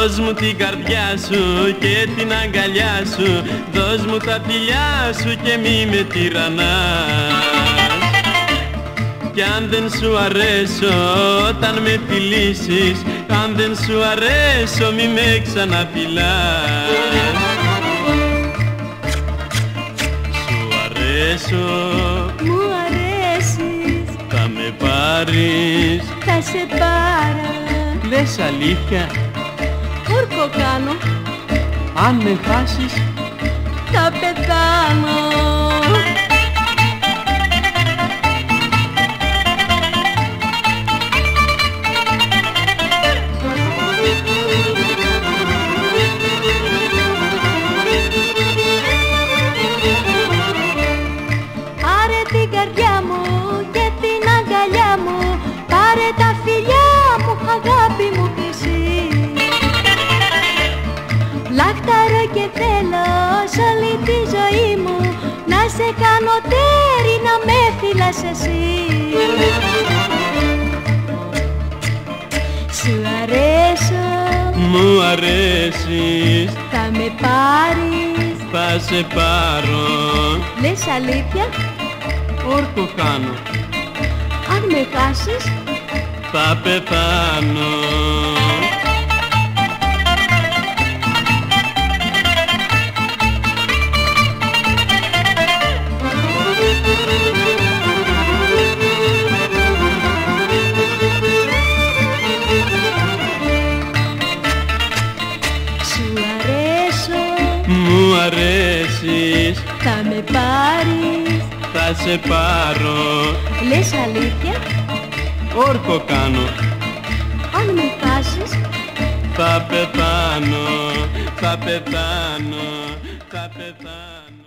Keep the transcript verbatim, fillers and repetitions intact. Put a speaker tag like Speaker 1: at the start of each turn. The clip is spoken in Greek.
Speaker 1: Δώσ' μου την καρδιά σου και την αγκαλιά σου, δώσ' μου τα φιλιά σου και μη με τυραννάς. Κι αν δεν σου αρέσω όταν με φιλήσεις, αν δεν σου αρέσω μη με ξαναφυλάς. Σου αρέσω,
Speaker 2: μου αρέσεις,
Speaker 1: θα με πάρεις,
Speaker 2: θα σε πάρω.
Speaker 1: λες αλήθεια?
Speaker 2: Όρκο κάνω,
Speaker 1: Αν με χάσεις
Speaker 2: θα πεθάνω. Πάρε την καρδιά μου και την αγκαλιά μου, πάρε τα φιλιά μου, αγάπη μου χρυσή. Λάχταρο και θέλω σ' όλη τη ζωή μου, να σε κάνω τέρι, να με φυλάς εσύ. Σου αρέσω,
Speaker 1: μου αρέσεις,
Speaker 2: θα με πάρεις,
Speaker 1: θα σε πάρω,
Speaker 2: λες αλήθεια?
Speaker 1: όρκο κάνω,
Speaker 2: Αν με χάσεις
Speaker 1: θα πεθάνω.
Speaker 2: σου αρέσω,
Speaker 1: Μου αρέσεις,
Speaker 2: θα με πάρεις,
Speaker 1: θα σε πάρω,
Speaker 2: λες αλήθεια?
Speaker 1: όρκο κάνω,
Speaker 2: Αν με χάσεις
Speaker 1: θα πεθάνω, θα πεθάνω, θα πεθάνω.